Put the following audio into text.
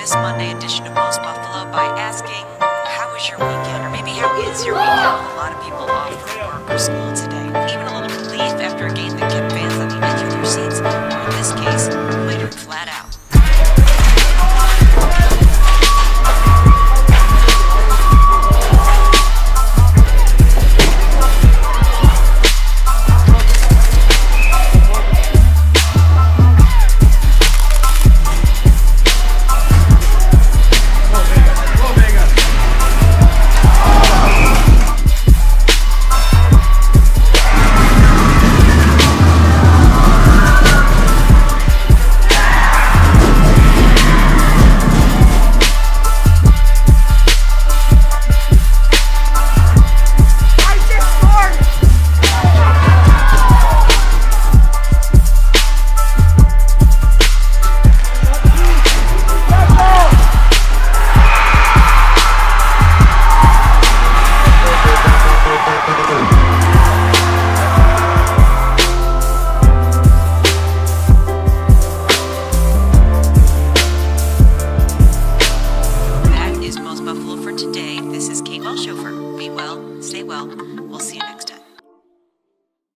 this Monday edition of Most Buffalo by asking, how was your weekend? Or maybe how is your weekend? A lot of people off from work or school today. Even a little relief after a game that kept fans on the edge of their seats, or in this case, later flat out.